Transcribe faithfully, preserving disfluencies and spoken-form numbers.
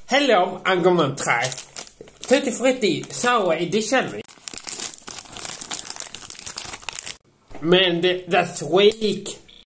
Hello, I'm gonna try Tutti Frutti Sour Edition. Man, that's weak.